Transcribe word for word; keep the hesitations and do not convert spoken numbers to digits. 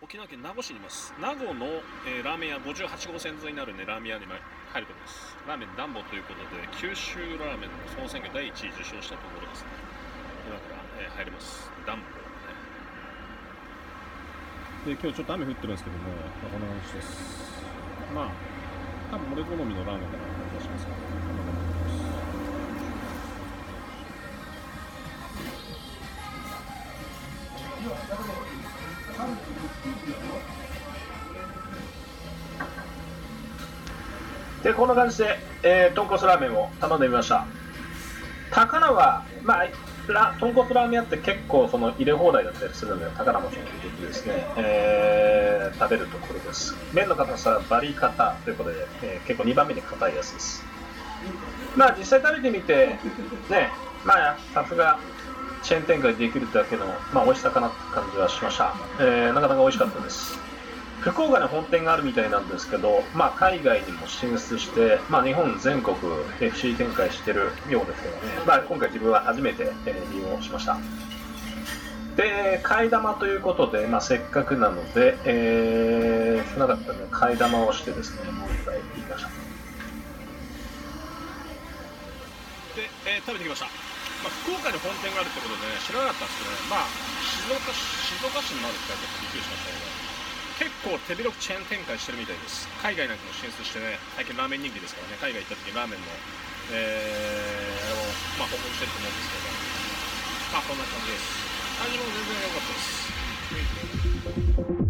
沖縄県名護市にいます。名護の、えー、ラーメン屋ごじゅうはちごう線沿いになる、ね、ラーメン屋に入るところです。ラーメンダンボということで九州ラーメンの総選挙だいいちい受賞したところですね。今から、えー、入ります。ダンボ、ね、で今日ちょっと雨降ってるんですけども、まあ、こんな感じです。まあ多分俺好みのラーメンかなと思いますから、こんな感じです。 でこんな感じで、えー、豚骨ラーメンを頼んでみました。高菜は、まあ、ラ豚骨ラーメン屋って結構その入れ放題だったりするので、高菜もちょっと入れてですね、えー、食べるところです。麺の硬さはバリ硬ということで、えー、結構にばんめに硬いやつです。まあ実際食べてみてね、まあさすがチェーン展開できるだけの、まあ、美味しさかなって感じはしました。えー、なかなか美味しかったです。福岡に本店があるみたいなんですけど、まあ、海外にも進出して、まあ、日本全国 エフシー 展開してるようですけどね、まあ、今回自分は初めて、えー、利用しました。で替え玉ということで、まあ、せっかくなので、えー、少なかったので替え玉をしてですね、もう一回いきました。 で、えー、食べてきました。まあ、福岡に本店があるってことで、ね、知らなかったんですけどね、まあ、静岡市、静岡市にもあるって書いてあってびっくりしましたけど、結構手広くチェーン展開してるみたいです。海外なんかも進出してね、最近ラーメン人気ですからね、海外行った時にラーメンの、えー、あれを、まあ、報告してると思うんですけど、まあこんな感じです。味も全然良かったです。